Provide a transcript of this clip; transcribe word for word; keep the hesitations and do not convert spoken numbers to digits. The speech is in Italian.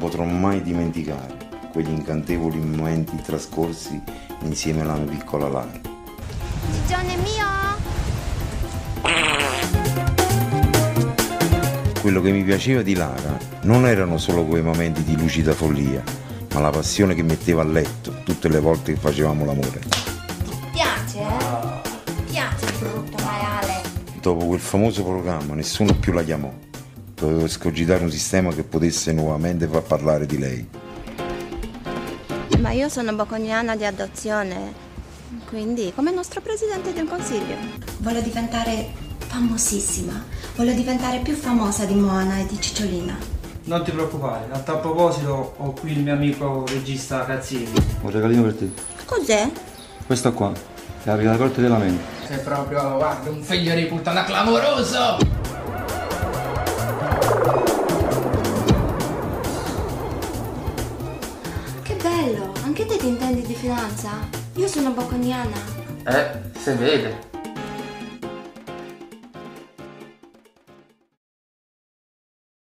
potrò mai dimenticare quegli incantevoli momenti trascorsi insieme alla mia piccola Lara. Gigione mio! Quello che mi piaceva di Lara non erano solo quei momenti di lucida follia, ma la passione che metteva a letto tutte le volte che facevamo l'amore. Ti piace, eh? Ti piace il brutto maiale? Dopo quel famoso programma nessuno più la chiamò. Dovevo escogitare un sistema che potesse nuovamente far parlare di lei. Ma io sono bocconiana di adozione, quindi come il nostro presidente del consiglio. Voglio diventare famosissima, voglio diventare più famosa di Moana e di Cicciolina. Non ti preoccupare, a tal proposito ho qui il mio amico regista Cazzini. Un regalino per te. Cos'è? Questo qua, che apre la corte della mente. Sei proprio, guarda, un figlio di puttana clamoroso! Che bello, anche te ti intendi di finanza? Io sono bocconiana. Eh, se vede.